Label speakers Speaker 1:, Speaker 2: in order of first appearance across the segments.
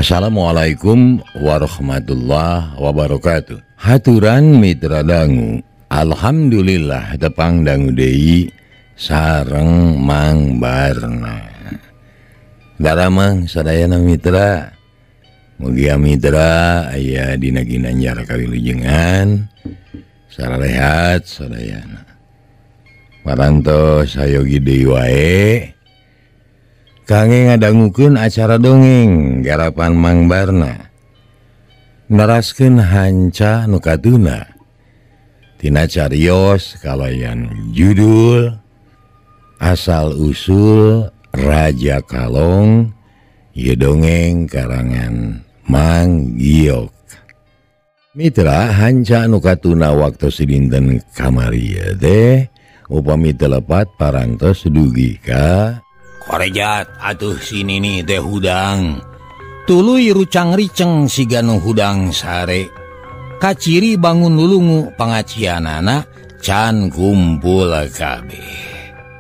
Speaker 1: Assalamualaikum warahmatullahi wabarakatuh. Haturan mitra dangu, alhamdulillah tepang dangu deui sareng Mang Barna. Daramang sadayana mitra, mugia mitra aya dina Ginanjar kawilujengan sararehat sadayana. Parantos sayogi deui wae kangge ngadangukeun acara dongeng garapan Mang Barna. Naraskeun hanca nu katuna tina cariyos kalayan judul Asal Usul Raja Kalong, ieu dongeng karangan Mang Giok. Mitra hanca nu katuna waktos dinten kamari teh upami telepat parantos dugi ka korejat atuh sinini teh hudang tuluy rucang riceng siga nu hudang sare kaciri bangun lulungu pangacianana can kumpul kabeh.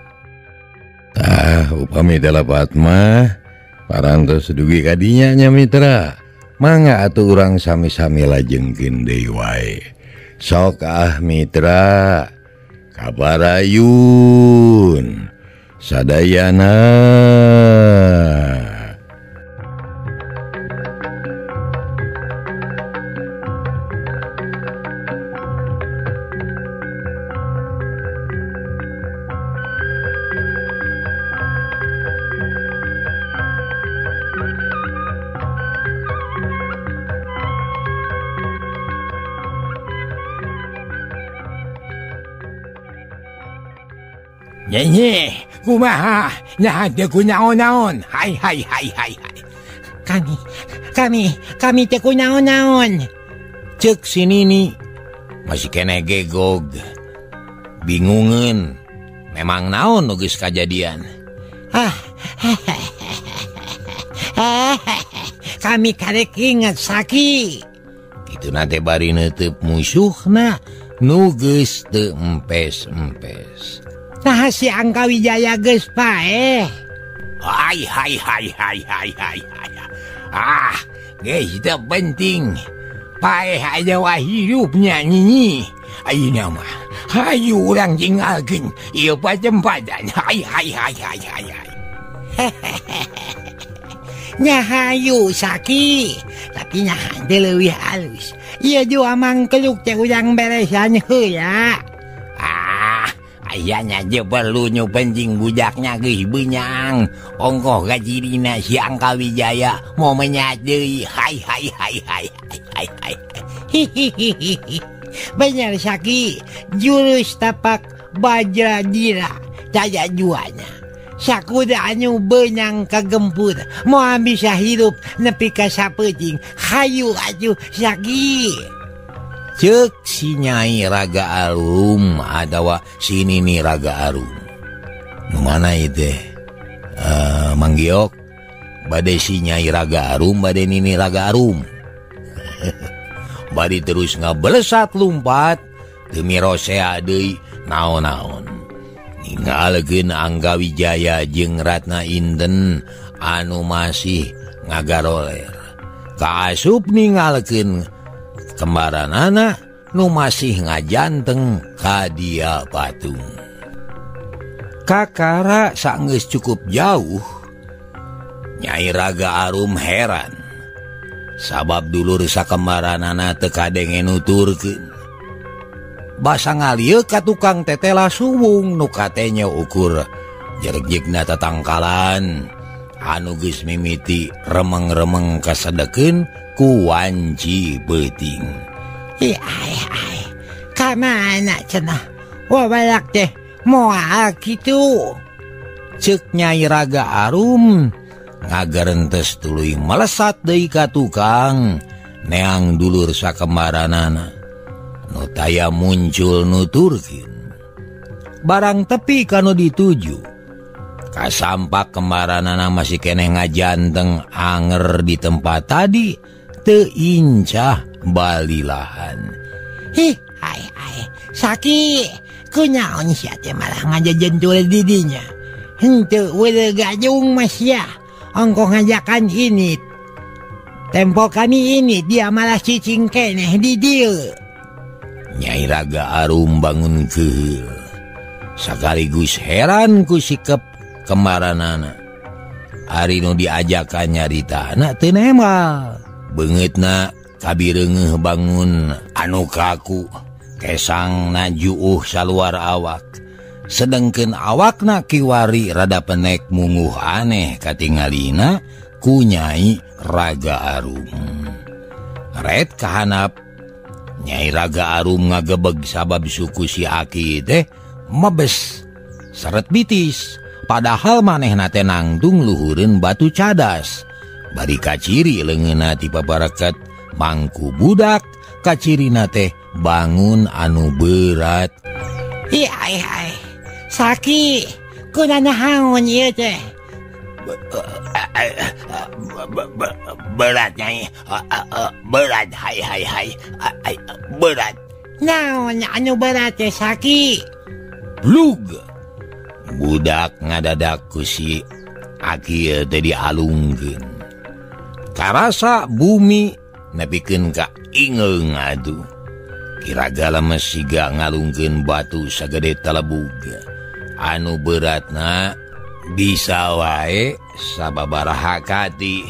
Speaker 1: Upami telepat mah parantos dugi kadinya nya mitra, mangga atuh urang sami-sami lajengkeun deui wae. Sok mitra kabarayun sadayana.
Speaker 2: Nyenye, kumaha, nyaha teu kunaon-naon. Hai. Kami teu kunaon-naon.
Speaker 1: Ceuk si Nini masih kene gegog, bingungeun. Memang naon nu geus kajadian?
Speaker 2: Kami karek inget Saki.
Speaker 1: Kitu nate bari neuteub musuhna nu geus teu empes-empes.
Speaker 2: Nah si Angka Wijaya geus paeh.
Speaker 1: Hai. Geus teu penting. Paeh aja wah hidupnya Nyi. Ayeuna mah hayu urang tinggalkeun ieu pacempadan. Hai.
Speaker 2: Nya hayu Saki, tapi nya hante leuwih halus. Ieu jua mang keluk teh urang beresan heula.
Speaker 1: Ayahnya je perlu nyupencing bujaknya geus benyang. Ongkoh gajirina si Angka Wijaya mau menyat deui. Hai.
Speaker 2: Bener Saki, jurus tapak Bajradira daya juanya. Sakuda anu benyang kagempur, mau bisa hidup nepi ka sapeuting. Hayu atuh Saki.
Speaker 1: Ceuk si Nyai Raga Arum adawa si Nini Raga Arum. Nu mana itu? Mang Giok, bade si Nyai Raga Arum, bade Nini Raga Arum. Bade terus ngabelesat lumpat, teu mirosea deui naon-naon. Ninggalkeun Angka Wijaya jeung Ratna Inten anu masih ngagaroler. Kaasup ninggalkeun kembaranana nu masih ngajanteng ka dia patung. Kakara saenggeus cukup jauh, Nyai Raga Arum heran. Sabab dulur sakembaranana teu kadenge nuturkeun. Basa ngalieu ka tukang tetela suwung nu katenya ukur jeregjegna tatangkalan anu geus mimiti remeng-remeng kasedekeun ku wanci beuting.
Speaker 2: Kamana cenah? Wabalak teh moal kitu.
Speaker 1: Ceuk Nyai Raga Arum ngagarentes tuluy melesat deui ka tukang neang dulur sakembaranana nu taya muncul nuturkeun. Barang tepi kanu dituju, kasampak kembaranana masih kene ngajanteng anger di tempat tadi, teu incah balilahan.
Speaker 2: Saki, kunaon sia teh malah ngajajentul di dinya. Henteu weuleuh gajung mas ya, ongko ngajakan ini. Tempo kami ini dia malah cicing keneh di dieu.
Speaker 1: Nyai Raga Arum bangun keheul. Sakaligus heran ku sikep kembaranana. Ari nu diajakan nyaritana teu nemal. Beungeutna kabireungeuh bangun anu kaku. Kesang najuuh saluar awak. Sedengkeun awakna kiwari rada penek munguh aneh katingalina ku Nyai Raga Arum. Ret kahanap Nyai Raga Arum ngagebeg sabab suku si Aki teh mebes seret bitis. Padahal manehna teh nangtung luhureun batu cadas. Bari kaciri leungeunna ti pabareket mangku budak. Kacirina teh bangun anu berat.
Speaker 2: Iya. Saki, kunaon naon ieu teh?
Speaker 1: Berat Nyai. Berat hai. Berat.
Speaker 2: Naon anu berat teh Saki?
Speaker 1: Blug. Budak ngadadak ku si Aki teh dialungkeun. Karasa bumi nepikeun ka ingeung atuh. Kiraga lemes siga ngalungkeun batu sagede telebuga. Anu beratna bisa wae sababaraha kati.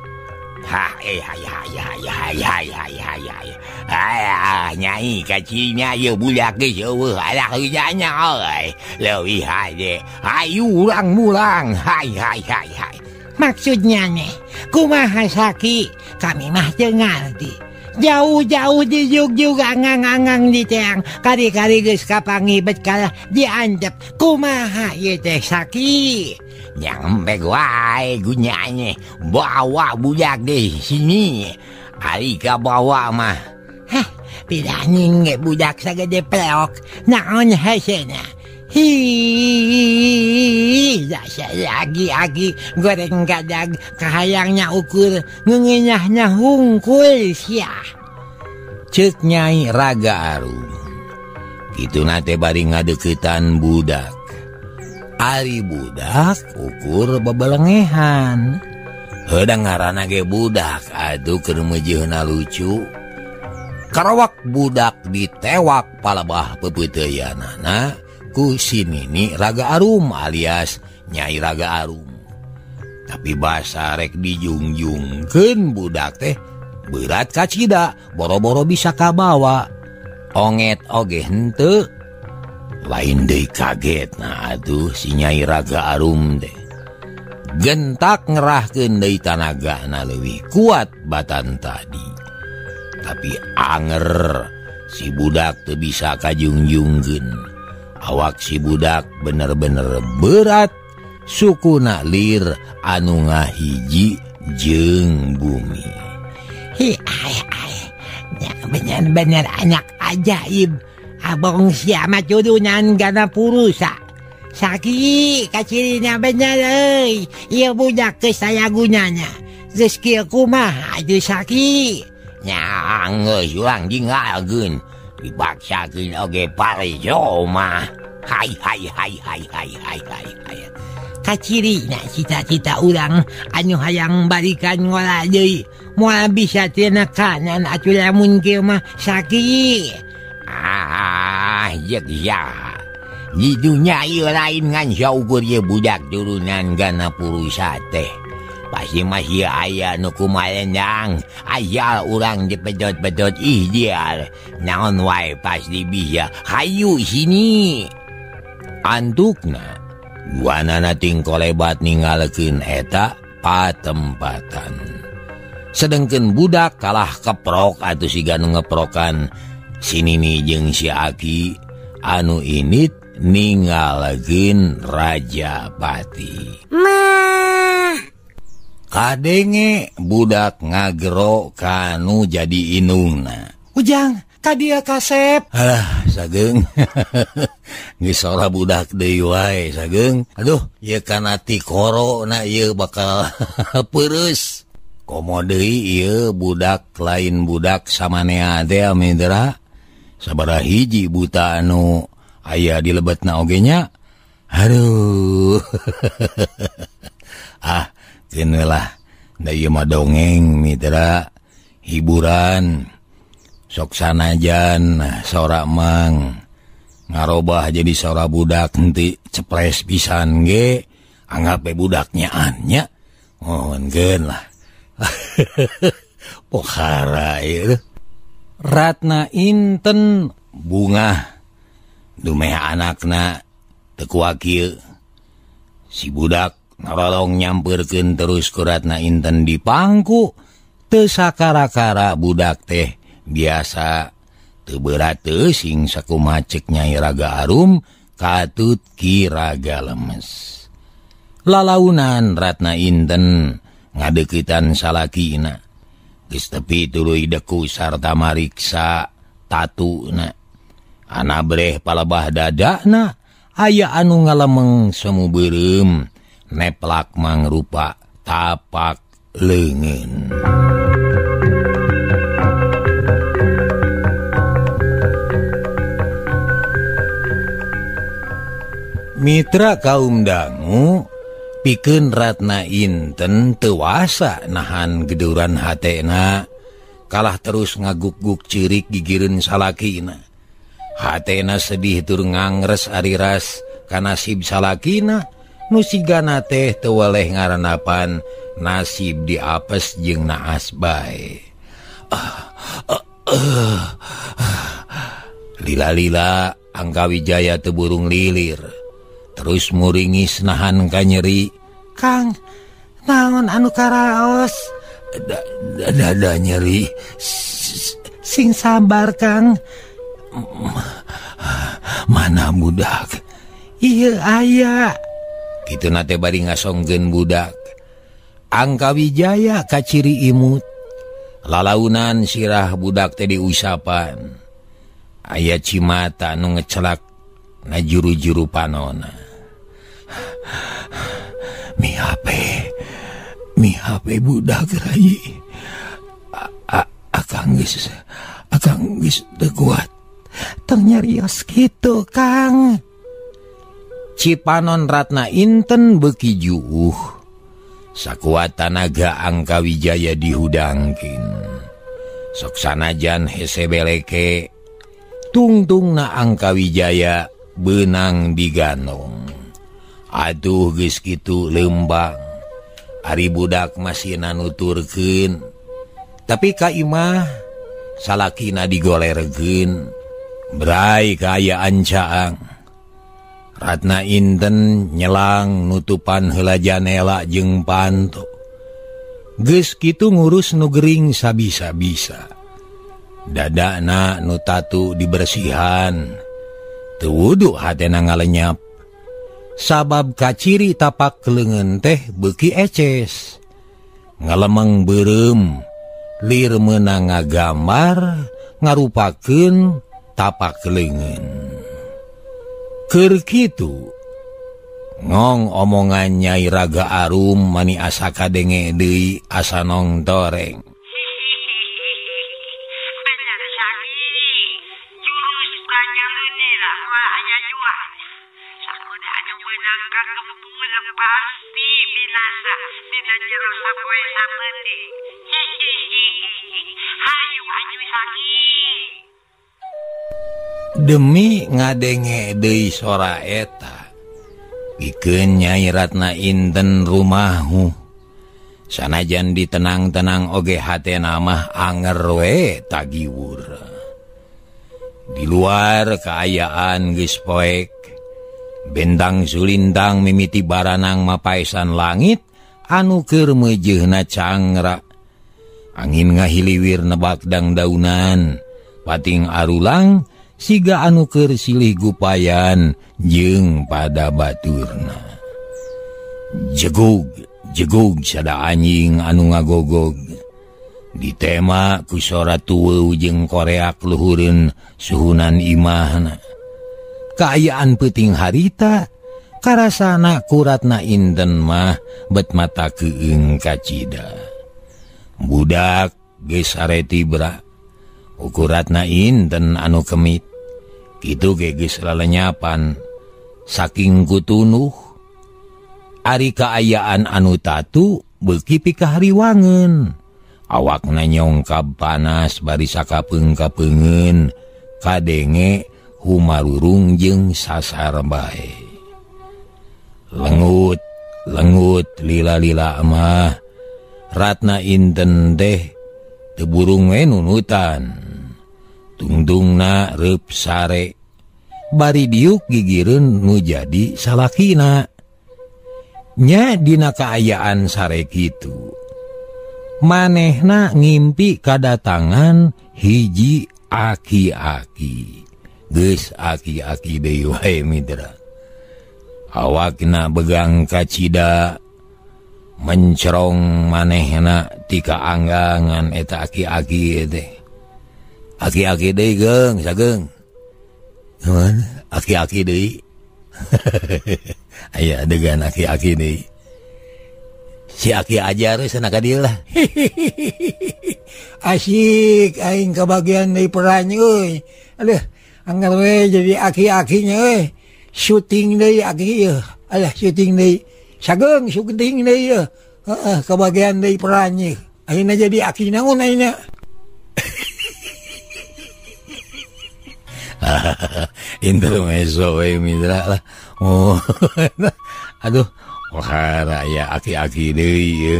Speaker 1: Nyai kacirinya ye budak geus eueuh alah heujannya euy. Leuwih hade. Hayu urang mulang. Hai.
Speaker 2: Maksudnya nih, kumaha Saki? Kami mah teu ngarti. Jauh-jauh di juga ngangang di teang. Kari-kari geus kapangibet kalah diancep. Kumaha ieu teh Saki?
Speaker 1: Nyampe wae gunyanya. Bawa budak deh sini. Ari ka bawa mah.
Speaker 2: Pidaning ge budak sagede pleok. Naon hasilna? Dasar lagi goreng gadag kahayangnya ukur ngengenyahnya hungkul sia.
Speaker 1: Ceuk Nyai Raga Arum. Kitu nate bari ngadeuketan budak. Ari budak ukur bebelengehan. Heudang ngaranna ge budak atuh keur meujeunna lucu. Karawak budak ditewak palebah pepeuteuyanana ku si Nini Raga Arum alias Nyai Raga Arum. Tapi basa rek dijungjungkeun budak teh berat kacida, boro-boro bisa kabawa. Onget oge henteu. Lain deui kagetna atuh si Nyai Raga Arum teh. Gentak ngerahkeun deui tanagana leuwih kuat batan tadi. Tapi anger si budak teu bisa kajungjungkeun. Awak si budak bener-bener berat. Sukuna lir anu ngahiji jeung bumi.
Speaker 2: Bener-bener anak ajaib. Abong siapa turunan gana purusa. Saki kacirina bener euy. Ieu budak geus aya gunana. Geus kieu kumaha atuh Saki?
Speaker 1: Nya geus urang jinggalkeun. Dibaksakeun oge parejo mah. Hai.
Speaker 2: Kacirina cita-cita urang anu hayang balikan ngolah deui. Moal bisa tina kanan atuh lamun kieu mah Saki.
Speaker 1: Jek ya. Di dunya ieu lain ngan saukur ieu budak turunan gana purusa teh. Pasti masih aya nu kumalendang. Aya urang dipedot-pedot ihdiar. Naon wae pasti bisa. Hayu sini. Antukna duanana ting kolebat ningalkeun eta patempatan. Sedengkeun budak kalah keprok atuh siga nu ngeprokan si Nini jeung si Aki anu init ningalkeun Rajapati. Kadenge budak ngagero kanu jadi inungna.
Speaker 2: Ujang, kadia kasep.
Speaker 1: Alah, Sageung. Geus ora budak deui wae, Sageung. Aduh, ieu kana ti korona ieu bakal peureus. Komo deui ieu budak lain budak samanea teh amidra. Sabaraha hiji buta anu aya di lebetna oge nya. Aduh. Keneulah Da ieu mah dongeng mitra hiburan sok sanajan sora mang ngarobah jadi sora budak henteu ceples pisan ge anggap budaknya anya mohonkeun lah. Pokhara ieu Ratna Inten bungah dumeh anakna teu kuat kieu. Si budak nolong nyamperkeun terus ku Ratna Inten di pangku. Teu sakara-kara budak teh biasa teu berat teu sing sakumaha ceuk Nyai Raga Arum katut ki Raga Lemes. Lalaunan Ratna Inten ngadeukitan salakina geus tepi tuluy deku sarta mariksa tatuna. Ana breh palebah dadana aya anu ngalemeng semu beureum neplak mangrupa tapak leungeun. Mitra kaum dangu pikeun Ratna Inten teu wasa nahan geduran hatena kalah terus ngaguk-guk cirik gigireun salakina. Hatena sedih tur ngangres ariras ka nasib salakina nu sigana teh teu weleh ngarenapan nasib diapes jeung naas bae. Lila-lila Angka Wijaya teu burung lilir. Terus muringis nahan ka nyeri.
Speaker 2: Kang, naon anu karaos?
Speaker 1: Dada nyeri.
Speaker 2: Sing sabar Kang.
Speaker 1: Mana budak?
Speaker 2: Iya aya.
Speaker 1: Kitu nate bari ngasongkeun budak. Angka Wijaya kaciri imut. Lalaunan sirah budak teh diusapan. Aya cimata nu ngecelak na juru-juru panona. Mi HP budak rai. Akang geus teu kuat.
Speaker 2: Teu nyarios kitu Kang.
Speaker 1: Cipanon Ratna Inten beuki juuh. Sakuat tanaga Angka Wijaya dihudangkeun. Sok sanajan hese beleke tungtungna Angka Wijaya beunang digandong. Aduh geus kitu leumbang. Ari budak masihna nuturkeun. Tapi ka imah salakina digolerkeun. Brai kaayaan caang. Ratna Inten nyelang nutupan heula janela jeung panto. Geus kitu ngurus nu gering sabisa-bisa. Dadana nu tatu dibersihan. Teu wudu hatena ngalenyap. Sabab kaciri tapak leungeun teh beuki eces. Ngalemeng beureum lir meunang ngagambar ngarupakeun tapak leungeun. Keur kitu ngong omongan Nyai Raga Arum mani asa kadenge deui asa nongtoreng.
Speaker 3: Bener sari jurus banyalunira mah aya jual. Sakuda anu beunang kagempul pasti binasa dina jero sapoe sabeunding. Hayu sagi.
Speaker 1: Demi ngadenge deui sora eta pikeun Nyai Ratna Inten rumahu. Sanajan ditenang-tenang oge hatena mah anger we tagiwur. Di luar kaayaan geus poek. Bentang sulintang mimiti baranang mapaesan langit anu keur meujeuhna cangra. Angin ngahiliwir nebak dangdaunan. Pating arulang siga anu keur silih gupayan jeung pada baturna. Jegug sada anjing anu ngagogog. Ditema ku sora tuweuh jeung koreak luhureun suhunan imahna. Kaayaan peuting harita karasana ku Ratna Inten mah bet mata keueung kacida. Budak geus areti bra. Ukur Ratna Inten anu kemit. Kitu ge geus lalenyapan saking kutunuh. Ari kaayaan anu tatu beki pikahariwangen. Awakna nyongkab panas bari sakapeng-kapengen kadenge humarurung jeung sasar bae. Lengut lila-lila mah ratna inten teh teu burung we nunutan. Tungtungna reup sare bari diuk gigireun nu jadi salakina. Nya dina kaayaan sare kitu manehna ngimpi kadatangan hiji aki-aki. Geus aki-aki deui wae mitra. Awakna begang kacida mencerong manehna ti kaanggangan eta aki-aki teh. Aki-aki deui geung sageung. Aki-aki deui. Aya adegan aki-aki deui. Si aki ajar sana ka dieu lah.
Speaker 2: Asik aing kebagian deui peran euy. Aduh, anggar we jadi aki-akinya euy. Syuting deui aki ieu. Alah syuting deui. Sageung syuting deui ieu. Heeh, kebagian deui peran ieu. Ayeuna jadi aki naon ayeuna?
Speaker 1: Intermezzo we mitra lah. Oh. Aduh, wahara ya aki-aki deui.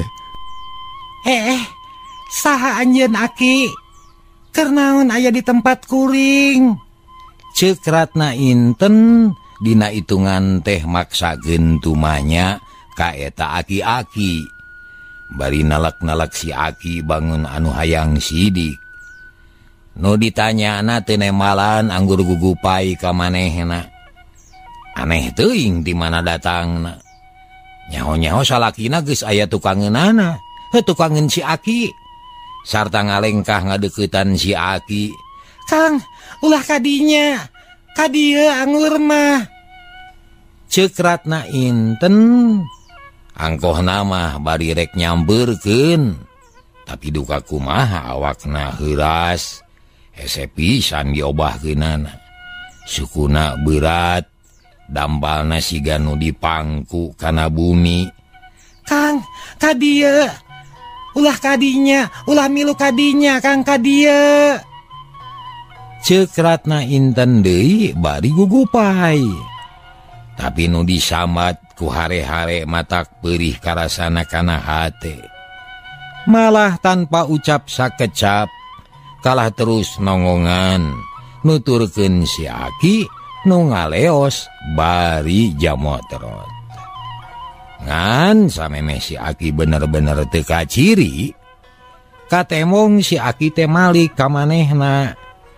Speaker 2: Saha anjeun aki? Keur naon aya di tempat kuring?
Speaker 1: Ceuk ratna inten dina itungan teh maksakeun tumanya ka eta aki-aki. Bari nalak-nalak si aki bangun anu hayang sidik. Nu ditanyana teu nemalan anggur gugupai ka manehna. Aneh teuing di mana datangna. Nyaho-nyaho salakina geus aya tukangeunana. Tukangeun si aki. Sarta ngalengkah ngadeuketan si aki.
Speaker 2: Kang, ulah kadinya. Kadieu anggur mah.
Speaker 1: Ceuk ratna inten. Angkohna mah bari rek nyambeurkeun. Tapi duka kumaha awakna heuras. Hese pisan diobahkeunana. Sukuna berat. Dambalna siga nu dipangku kana bumi.
Speaker 2: Kang, kadieu. Ulah kadinya, ulah milu kadinya, Kang kadieu.
Speaker 1: Ceuk ratna inten deui bari gugupai. Tapi nu disambat ku hare-hare matak peurih karasana kana hate. Malah tanpa ucap sakecap kalah terus nongongan nuturkeun si aki nu ngaleos bari jamotrot. Ngan samemeh si aki bener-bener teu kaciri, katemong si aki teh malik ka manehna.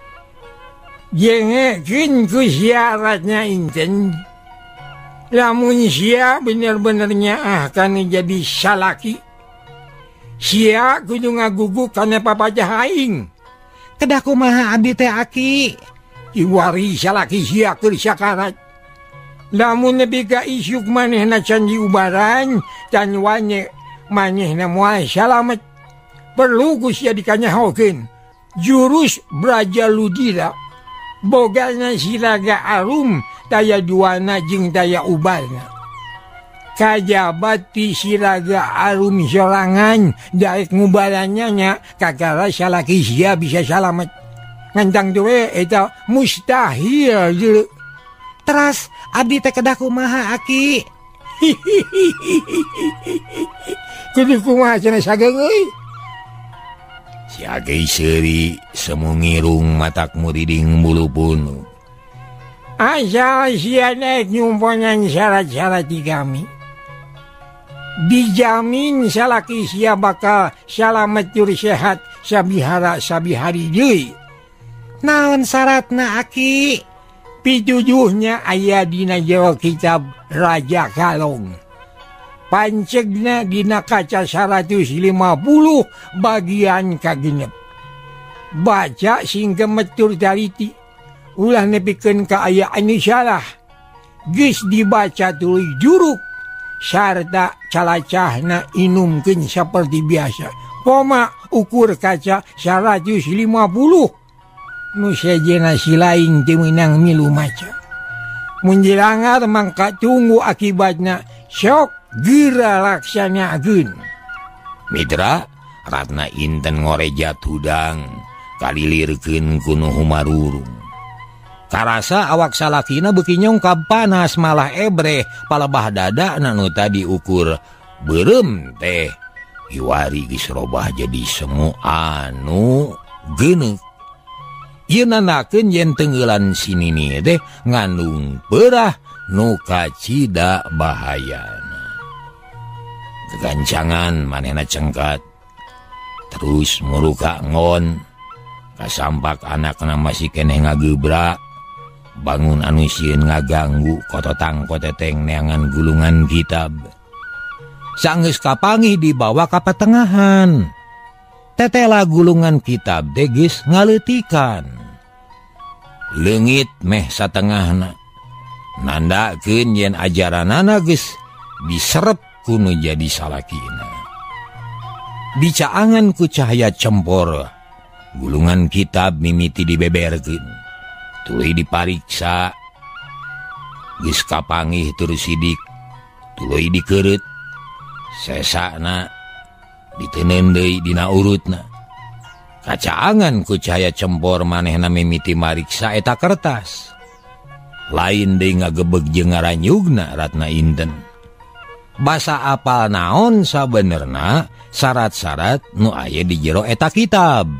Speaker 2: Jengekeun ku syaratnya inten. Lamun sia bener-bener nyaah kana jadi salaki. Sia kudu ngaguguk kana papajah aing. Kedah kumaha abdi teh aki? Iwari salaki sia keur sakarat. Lamun nepi ka isyuk manehna can diubaran, can wanye manehna moal salamet. Perlu ku sia dikanyahokeun. Jurus Brajaludira. Bogalna Siraga Arum daya duana jeung daya ubalna. Kajabat ti Siraga Arum sorangan daek ngubalannya nya kakara salaki sia bisa salamet. Ngantang dewe eta mustahil jeu. Teras abdi teh kedah kumaha aki? Kudu kumaha cenah sageung euy.
Speaker 1: Si aki seuri semu ngirung matak muriding bulu punu.
Speaker 2: Asal sia naik nyumponan syarat-syarat di kami. Dijamin salaki sia bakal salamet tur sehat sabihara sabihari deui. Naon syaratna aki? Pituduhnya aya dina jero kitab Raja Kalong. Pancegna dina kaca 150 bagian kagenep. Baca sing gemetur taliti. Ulah nepikeun kaayaan salah. Geus dibaca tuluy juruk. Sarta calacahna inumkeun saperti biasa. Koma ukur kaca 150. Nu sejena silaing teu meunang milu maca. Mun jilangar mangka tunggu akibatna sok geura laksanakeun.
Speaker 1: Mitra Ratna Inten ngoreja tudang kalilirkeun ku nu humarurung. Karasa awak salakina beuki nyongkab panas malah ebreh palebah dadana nu tadi ukur beureum teh iwari geus robah jadi semu anu geuneuk. Ieu nandakeun yen tenggelan sinini teh ngandung peurah nu kacida bahayana. Kegancangan manehna cengkat terus muruka ngon kasampak anakna masih keneh ngagebrak bangun anu sieun ngaganggu kototang koteteng neangan gulungan kitab. Sanggeus kapanggih dibawa ka patengahan. Tetela gulungan kitab teh geus ngaleutikan. Leungit meh satengahna. Nandakeun yen ajaranana geus diserep ku nu jadi salakina. Dicaangan ku cahaya cempor, gulungan kitab mimiti dibeberkeun. Tuluy dipariksa, geus kapanggih terus sidik, tuluy dikeureut, sesana diteuneun deui dina urutna. Kacaangan ku cahaya cempor manehna mimiti mariksa eta kertas. Lain deui ngagebeg jeung ngaranyugna Ratna Inten. Basa apal naon sabenerna syarat-syarat nu aya di jero eta kitab.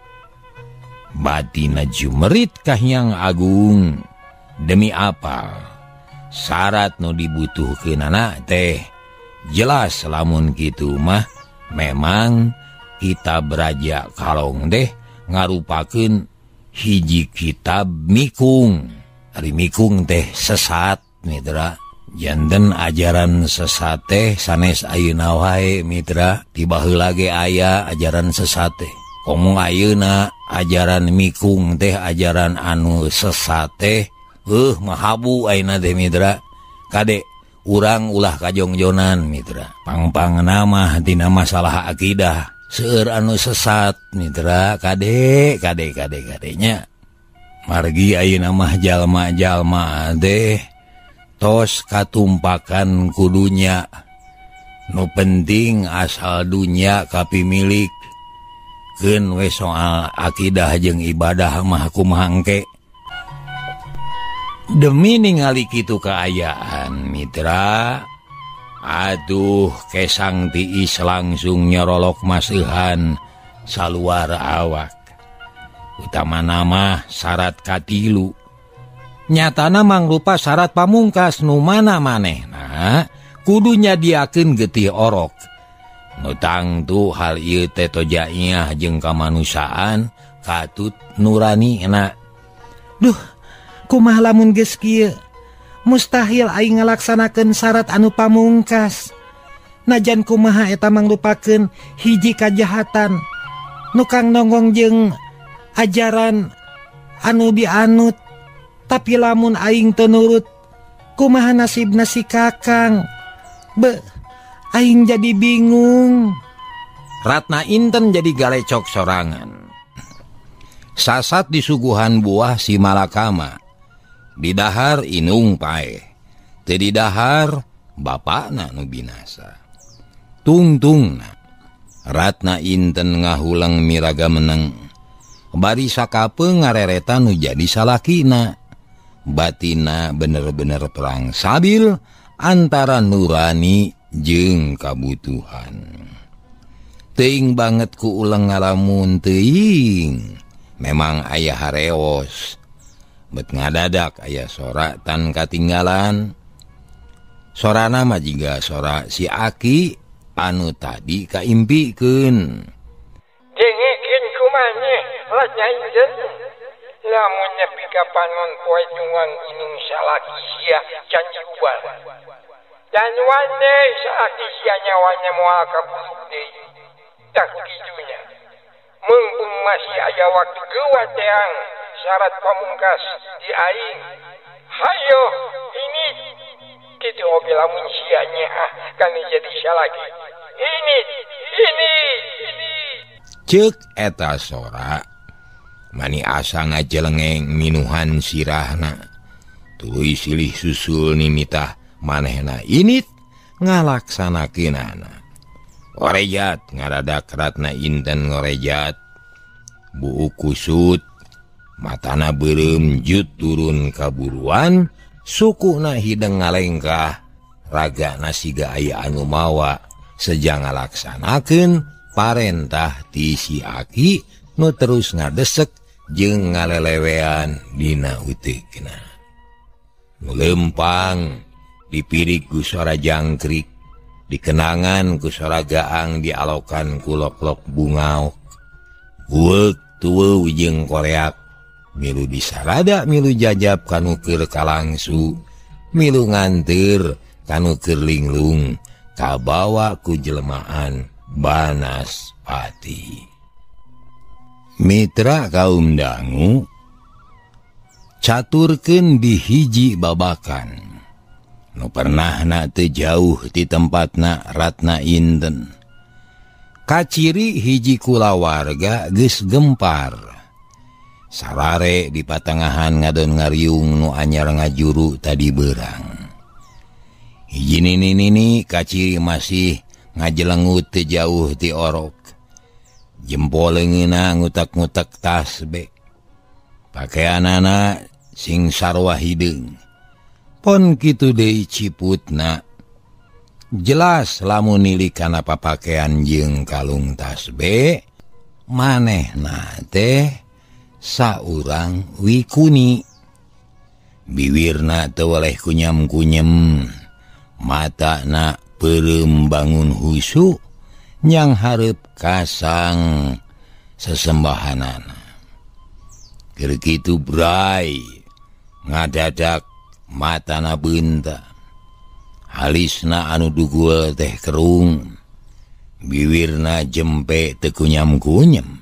Speaker 1: Batina jumerit ka Hyang Agung demi apal syarat nu dibutuhkeunana teh jelas lamun kitu mah memang kitab Raja Kalong teh ngarupakeun hiji kitab mikung. Ari mikung teh sesat mitra. Janten ajaran sesat teh sanes ayeuna wae mitra, tiba heula ge aya ajaran sesat teh. Komo ayeuna ajaran mikung teh ajaran anu sesat teh mahabu ayeuna teh mitra. Kade urang ulah kajongjonan mitra. Pang-pangna mah tina masalah akidah seueur anu sesat mitra. Kadenya margi ayeuna mah jalma-jalma teh tos katumpakan kudunya. Nu penting asal dunya kapimilik. Keun we soal akidah jeung ibadah mah kumaha engke. Demi ningali kitu kaayaan mitra, atuh kesang tiis langsung nyorolok maseuhan saluar awak. Utamana mah syarat katilu. Nyatana mangrupa syarat pamungkas nu mana manehna kudu nyadiakeun getih orok. Nu tangtu hal ieu teh tojaiyah jeung kamanusaan katut nuranina.
Speaker 2: Duh, kumaha lamun geus kieu? Mustahil aing ngalaksanakeun syarat anu pamungkas. Najan kumaha eta mangrupakeun hiji kajahatan nu kang nonggong jeung ajaran anu dianut. Tapi lamun aing teu nurut, kumaha nasibna si Kakang? Aing jadi bingung.
Speaker 1: Ratna Inten jadi galecok sorangan. Sasat disuguhan buah si malakama. Di dahar inung pae. Teu di dahar bapakna nu binasa. Tungtungna Ratna Inten ngahulang miraga meneng. Bari sakapeung ngareretan nu jadi salakina. Batina bener-bener perang sabil antara nurani jeung kabutuhan. Teuing banget ku ulang ngalamun teuing. Memang aya hareos. Bet ngadadak aya sora tan katinggalan. Sorana mah jiga sora si Aki anu tadi kaimpikeun.
Speaker 4: Dengekeun kumanya Ratna Inten. Lamun nepi ka panon poe jungang inung salaki sia janji ubah. Dan wane salaki sia nyawanya moal kabuluk deui. Tak kitunya. Mumpung masih aya waktu gewateang syarat pamungkas di aing. Hayo ini kitu oge lamun sia nyaah kana jadi salaki. Ini.
Speaker 1: Ceuk eta sora mani asa ngajelengeng minuhan sirahna. Tuluy silih susul nimitah manehna init ngalaksanakeunana. Orejat ngaradak Ratna Inten ngorejat buu kusut matana beureum jut turun kaburuan sukuna hideng ngalengkah ragana siga aya anu mawa seja ngalaksanakeun parentah ti si Aki nu terus ngadesek jeung ngalelewean dina uteukna. Nu lempang dipirik ku suara jangkrik, dikenangan ku suara gaang dialokan ku lok-lok bungaok. Bueuk tuweuh jeung koreak, milu disarada milu jajab kanu keur kalangsu, milu nganteur kanu keur linglung, kabawa ku jelmaan Banaspati. Mitra kaum dangu caturkeun di hiji babakan nu pernahna teu jauh ti tempatna Ratna Inten. Kaciri hiji kulawarga geus gempar. Sarare di patangahan ngadon ngariung nu anyar ngajuru tadi beurang. Hiji nini kaciri masih ngajelengut teu jauh ti orok. Jempol leungeunna ngutak-ngutak tasbih. Pakaianana sing sarua hideung. Pon kitu deui ciputna. Jelas lamun nilik kana papakean jeung kalung tasbih, manehna teh saurang wikuni. Bibirna teu weleh kunyem-kunyem, matana peureum bangun husu, nyang hareup kasang sesembahanana. Keur kitu bray, ngadadak matana beunta. Halisna anu dugul teh kerung, bibirna jempe teu kunyam-kunyem.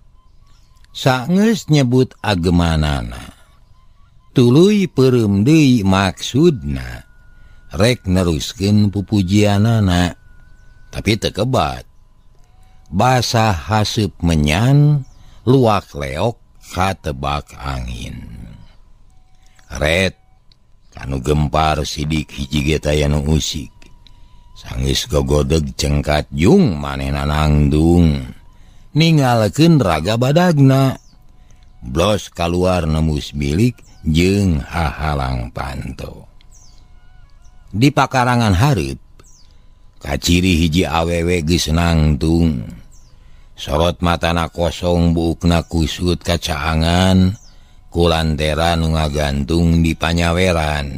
Speaker 1: Saenggeus nyebut agemanana, tuluy peureum deui maksudna rek neruskeun pupujianana, tapi teu kebat. Basa haseup menyan, luak leok katebak angin. Ret kanu gempar sidik hiji ge taya nu usik. Sanggeus gogodeg cengkat jung manehna nangdung. Ningalkeun raga badagna. Blos kaluar nembus bilik jeung hahalang panto. Di pakarangan hareup kaciri hiji awewe geus nangtung. Sorot matana kosong buukna kusut kacaangan kulantera nu ngagantung di panyaweran.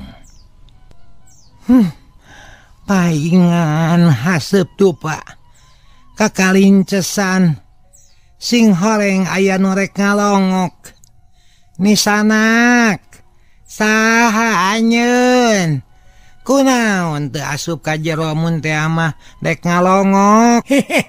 Speaker 2: Paingan haseup tuh Pak. Kakalincesan sing horeng aya nu rek ngalongok. Nisanak saha anyeun? Kunaon teu asup ka jero mun teh mah rek ngalongok.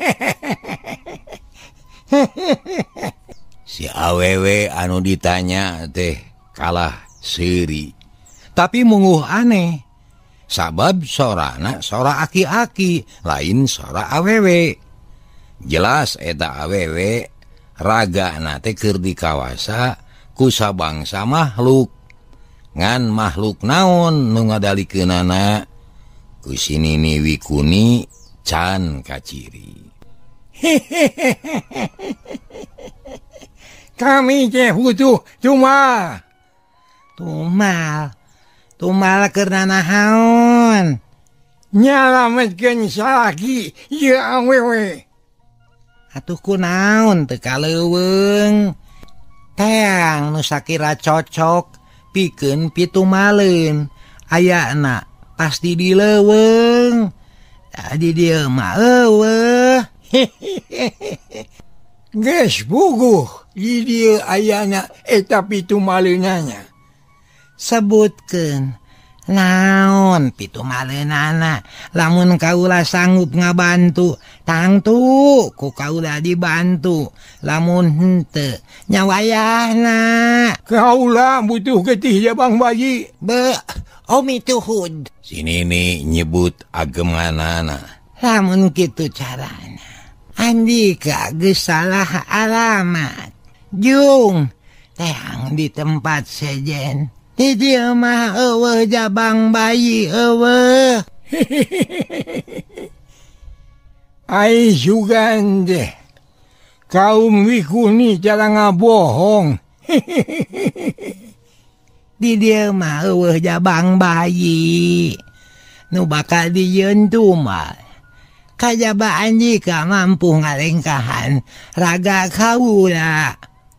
Speaker 1: Si awewe anu ditanya teh kalah seuri. Tapi mungguh aneh. Sabab sorana sora aki-aki, lain sora awewe. Jelas eta awewe ragana teh keur dikawasa ku sabangsa makhluk. Ngan makhluk naon nu ngadalikeunana ku sinini wikuni can kaciri.
Speaker 4: Kami teh butuh tumal.
Speaker 2: Tumal keur naon?
Speaker 4: Nyalametkeun salaki ieu awewe.
Speaker 2: Atuh kunaon teu kaleuweung? Teang nu sakira cocok pikeun pitumaleun. Ayana pasti dileuweung. Tadi dieu mah eueuh.
Speaker 4: Geus buguh di dieu ayana eta pitumaleunana.
Speaker 2: Sebutkeun naon pitumaleunana. Lamun kaula sanggup ngabantu, tangtu ku kaula dibantu. Lamun henteu nyawayahna.
Speaker 4: Kaula butuh getih jabang bayi.
Speaker 2: Omi tuhud.
Speaker 1: Si Nini nyebut agemanana.
Speaker 2: Lamun kitu carana, andika geus salah alamat. Jung, teang di tempat sejen. Di dieu mah eueuh jabang bayi eueuh.
Speaker 4: Ai sugan deh. Kaum Wikuni cara ngabohong.
Speaker 2: Di dia mah eueuh jabang bayi. Nu bakal dieun tumal. Kajabaan jika mampu ngalengkahan raga kaula.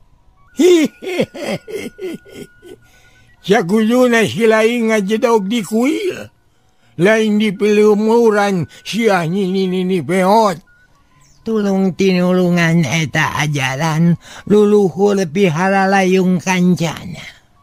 Speaker 4: Sakuduna si lain ngajedog di kuil. Lain di pelumuran siah nini peot.
Speaker 2: Tulung tinulungan eta ajaran luluhur piharalayung kancana.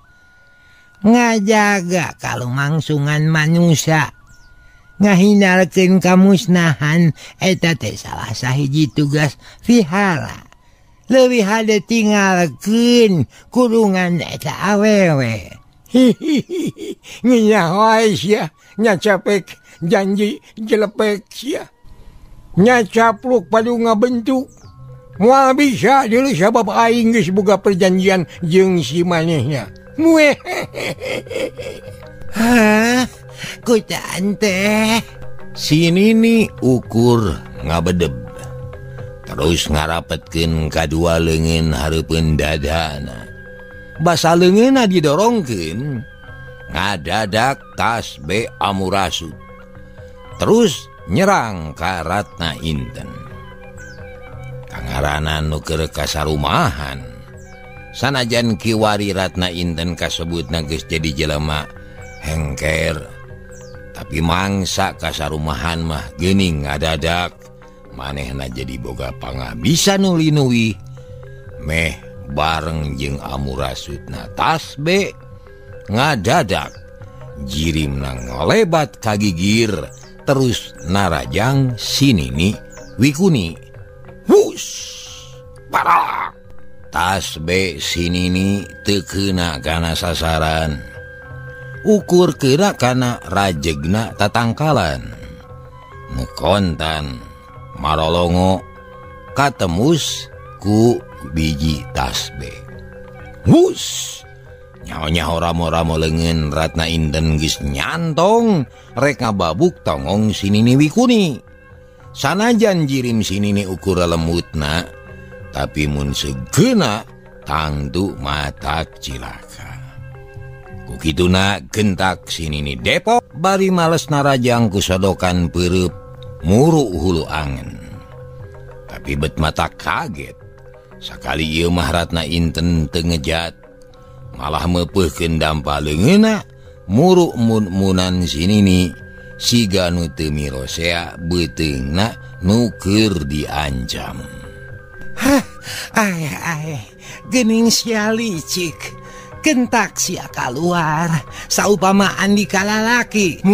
Speaker 2: Ngajaga kalumangsungan manusia. Ngahinarkeun kamusnahan eta teh salah sahiji tugas vihara. Leuwih hade tinggalkeun kurungan eta awewe.
Speaker 4: Nginyahoai sia, nya capek janji jelepek sia. Nya capluk padu ngabentuk. Moal bisa deuleu sabab aing geus boga perjanjian jeung si manehnya. Mueh.
Speaker 2: Hah? Kucaan teh.
Speaker 1: Si Nini ukur ngabedeb. Terus ngarapetkeun kadua leungeun hareupeun dadana. Basa leungeunna didorongkeun, ngadadak tasbih amurasud. Terus nyerang ka Ratna Inten. Kangaranan nu keur kasarumahan. Sanajan kiwari Ratna Inten kasebutna geus jadi jelema hengker, tapi mangsa kasarumahan mah geuning ngadadak manehna jadi boga pangabisa nu linuwih meh bareng jeung amurasudna tasbih ngadadak jirimna ngolebat kagigir terus narajang si Nini Wikuni. Hus parak tasbih si Nini teu keuna kana sasaran, ukur keuna kana rajegna tatangkalan. Nu kontan marolongo katembus ku biji tasbih. Hus nyaho-nyaho ramo-ramo leungeun Ratna Inten geus nyantong rek ngababuk tongong si Nini Wikuni. Sanajan jirim si Nini ukur lemutna, tapi mun segeuna tangtu matak cilaka. Kukituna gentak si Nini depok bari males narajang ku sodokan peureub muru hulu angen. Tapi bet mata kaget sakali ieu mah Ratna Inten teu ngejat, malah meupeuhkeun dampa leungeunna muru mun-munan si Nini siga nu teu mirosea beuteungna nu keur diancam.
Speaker 2: Hah, ay, geuning sia licik. Gentak sia kaluar, saupamaan di kalalaki.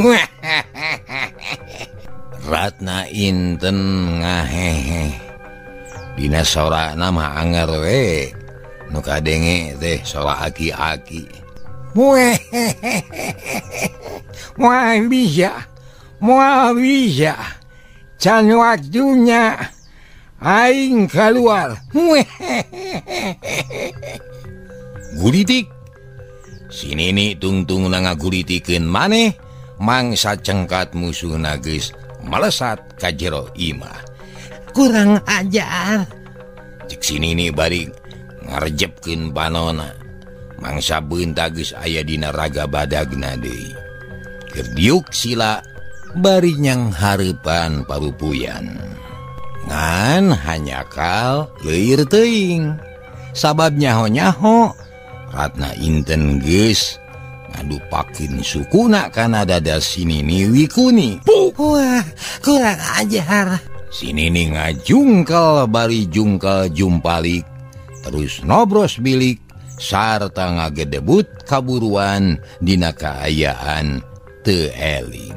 Speaker 1: Ratna Inten ngahehe. Dina sorana mah anger we. Nu kadenge teh sora aki-aki.
Speaker 4: Moal bisa. Can waktunya aing keluar.
Speaker 1: Gulitik. Si Nini tungtung ngagulitikeun maneh mangsa cengkat musuhna geus melesat ka jero imah.
Speaker 2: Kurang ajar.
Speaker 1: Cek si Nini bari ngarejepkeun panonna. Mangsa beunta geus aya dina raga badagna deui. Keur diuk sila bari nyang hareupan parupuyan. Ngan hanyakal leuir teuing. Sabab nyaho-nyaho Ratna Inten geus ngadupakeun sukuna kana dada si Nini Wikuni.
Speaker 2: Wah, kurang ajar.
Speaker 1: Si Nini ngajungkel bari jungkel jumpalik, terus nobros bilik sarta ngagedebut kaburuan dina kaayaan teu eling.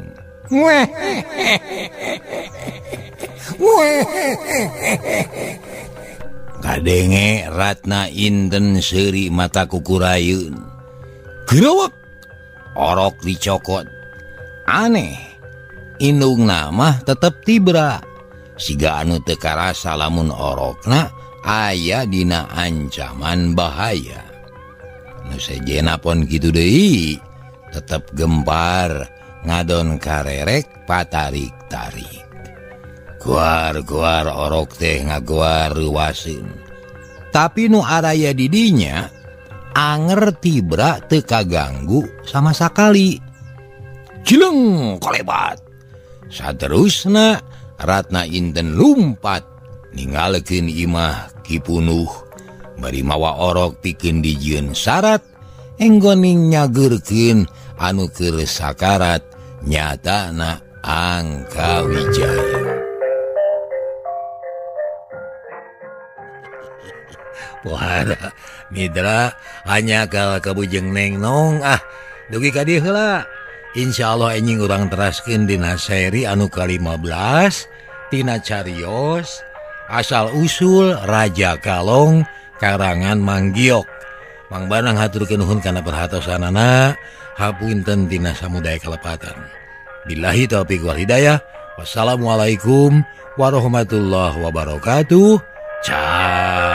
Speaker 1: Kadenge Ratna Inten seuri mata kukurayeun. Geureuwek orok dicokot. Aneh, indungna mah tetep tibra. Siga anu teu karasa lamun orokna aya dina ancaman bahaya. Nu sejena pon kitu deui, tetep gempar ngadon karerek patarik-tarik. Guar orok teh ngaguar ruasin. Tapi nu araya didinya anger tibra teu kaganggu sama sakali. Cileng kolebat. Saterusna Ratna Inten lumpat ningalkeun imah Kipunuh bari mawa orok pikeun dijieun syarat enggoning nyageurkeun anu keur sakarat nyatana Angka Wijaya. Pohara Mitra hanya kal kabujeng Neng Nong dugi ka dieu heula. Insyaallah enjing urang teraskeun dina seri anu ke-15 tina carios asal usul Raja Kalong karangan Mang Giok. Mang Banang haturkeun nuhun kana perhatosanana, hapunten tina samudaya kalepatan. Billahi taufiq wal hidayah. Wassalamualaikum warahmatullahi wabarakatuh. Ciao.